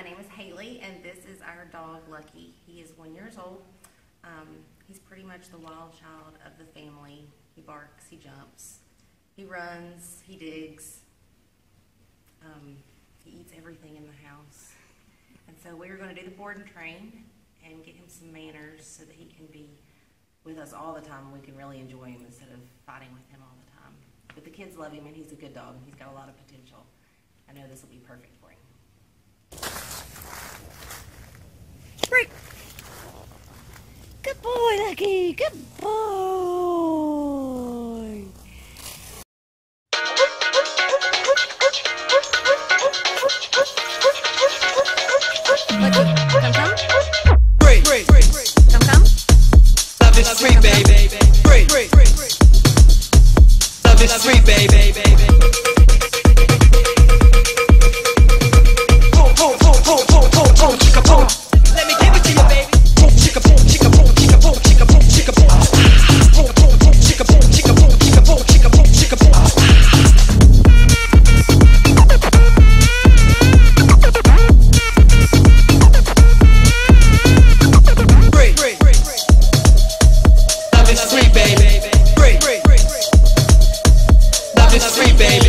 name is Haley, and this is our dog, Lucky. He is 1 year old. He's pretty much the wild child of the family. He barks, he jumps, he runs, he digs. He eats everything in the house. And so we're going to do the board and train and get him some manners so that he can be with us all the time. We can really enjoy him instead of fighting with him all the time. But the kids love him, and he's a good dog. He's got a lot of potential. I know this will be perfect for him. Break. Good boy, Lucky. Good boy. Lucky, come. Break. Come. Love is free, baby. Break. Love is free, baby. Let me give it to you, baby. Chicka boom, chicka boom, chicka boom, chicka boom, chicka boom. Boom, boom, boom, chicka boom, chicka boom, chicka boom, chicka boom, chicka boom. Break. Love is free, baby. Break. Love is free, baby.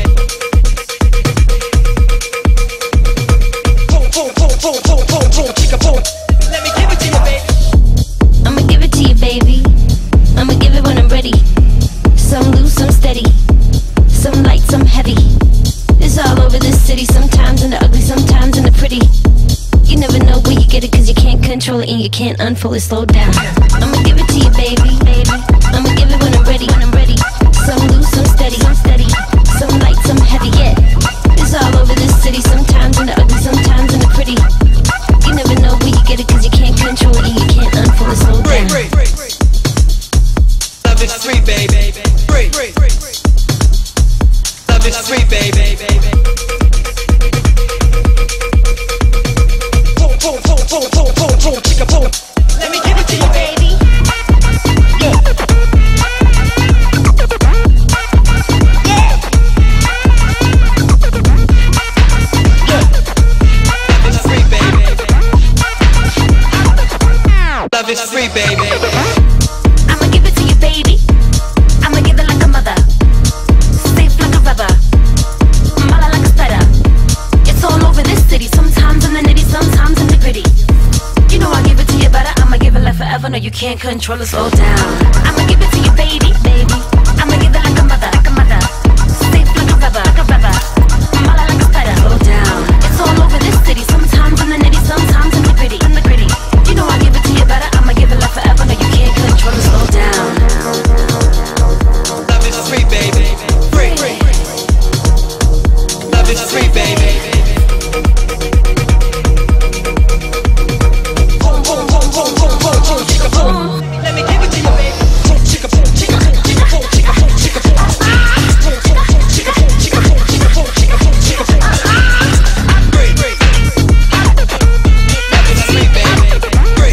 Let me give it to you, baby. I'ma give it to you, baby. I'ma give it when I'm ready. Some loose, some steady. Some light, some heavy. It's all over this city. Sometimes in the ugly, sometimes in the pretty. You never know where you get it, cause you can't control it and you can't unfold it. Slow down. I'ma give it to you, baby. I'ma give it when I'm ready. Some loose, some steady. Some light, some heavy. Yeah. It's all over this city. Sometimes in the ugly, sometimes in the pretty. You never know where you get it, cause you can't control it and you can't unfold it. Slow down. Love is free, baby. Break. Love is free, baby. Boom, chicka boom. Let me give it to you, baby. Yeah. Love is free, baby. I'ma give it to you, baby. I'ma give it like a mother. Safe like a rubber. Mala like a spreader. It's all over this city. Sometimes in the nitty, sometimes in the gritty. You know I give it to you better. I'ma give it like forever. No, you can't control it. Slow down. I'ma give it to you, baby. I'ma give it like a mother. Safe like a rubber. Mala like a spreader. Slow down. It's all over this city. Sometimes in the nitty, sometimes in the gritty. You know I give it to you better. I'ma give it like forever. No, you can't control it. Slow down. Love is free, baby. Free. Love is free, baby. Boom, chicka boom. Let me give it to you, baby. Boom, chicka boom, chicka boom, chicka boom, chicka boom, chicka boom. Boom, chicka boom, chicka boom, chicka boom, chicka boom, chicka boom. Break. Love is free, baby. Break.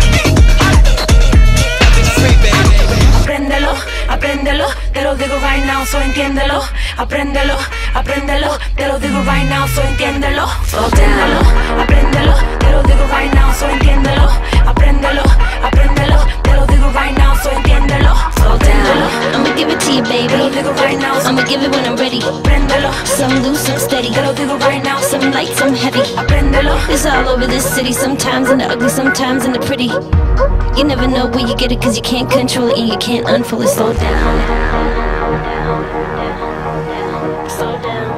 Love is free, baby. Apréndelo, te lo digo right now, so entiéndelo. Apréndelo, te lo digo right now, so entiéndelo. Apréndelo, te lo digo right now, so entiéndelo. Apréndelo, te lo digo right now, so entiéndelo. Slow down. I'ma give it to you, baby. Te lo digo right now, I'ma give it when I'm ready. Apréndelo, some loose, some steady. Te lo digo right now, some light, some heavy. Apréndelo. It's all over this city. Sometimes in the ugly, sometimes in the pretty. You never know where you get it, cause you can't control it and you can't unfold it. Slow down. Slow down.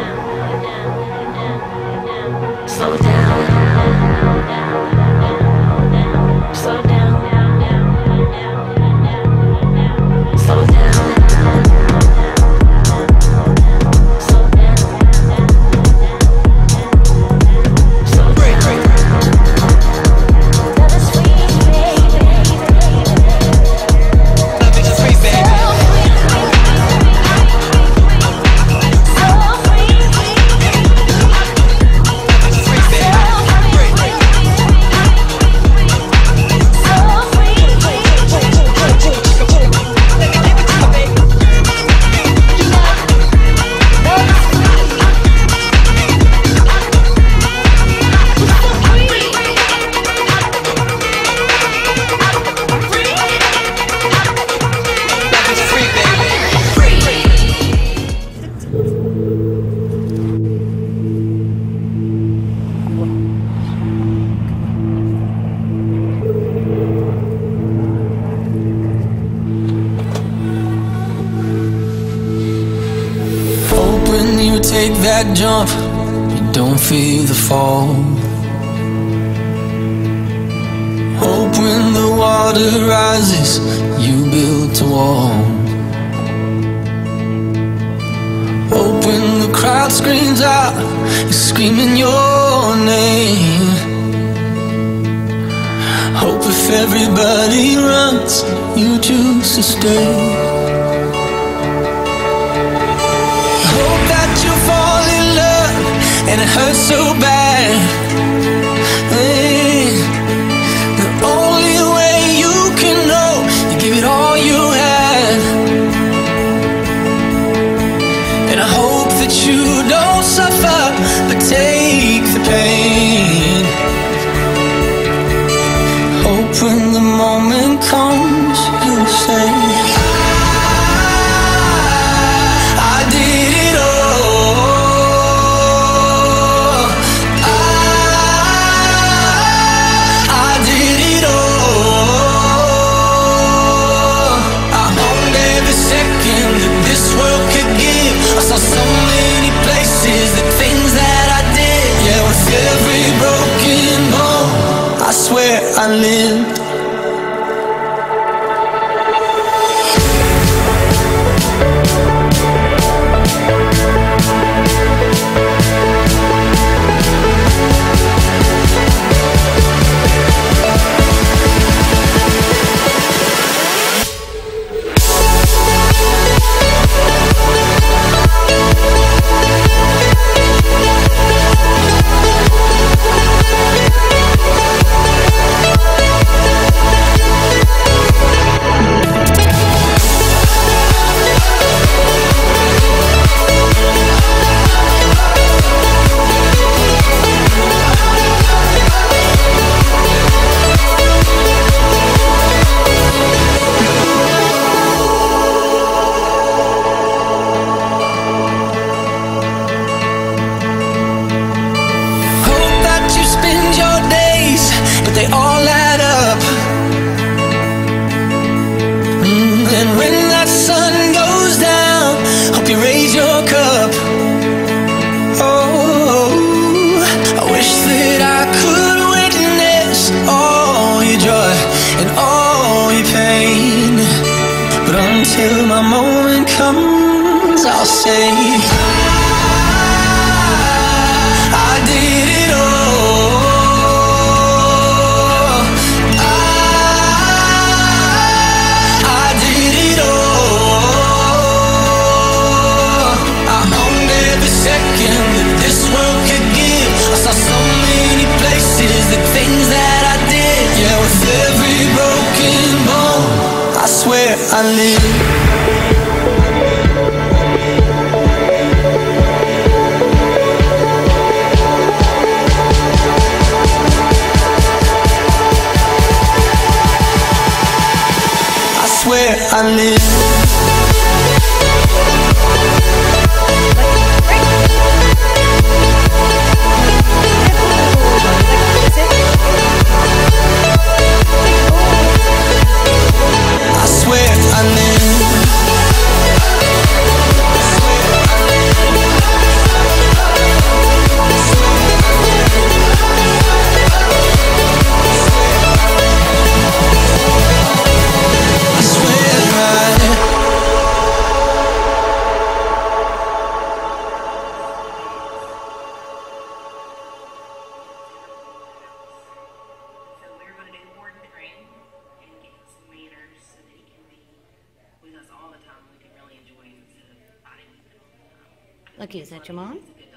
Slow down. Slow down. Slow down. Baby. take that jump, you don't feel the fall. Hope when the water rises, you built a wall. Hope when the crowd screams out, you're screaming your name. Hope if everybody runs, you choose to stay. Hope that you fall in love and it hurts so bad. Hey, the only way you can know, you give it all you had. And I hope that you don't suffer, but take the pain. Hope when the moment comes, you'll say, I did it all. I did it all. I owned every second that this world could give. I saw so many places, the things that I did. Yeah, with every broken bone, I swear I lived. They all add up. And when that sun goes down, hope you raise your cup. Oh, I wish that I could witness all your joy and all your pain. But until my moment comes, I'll say, I did it all. I live. I swear I live. Look, is that your mom?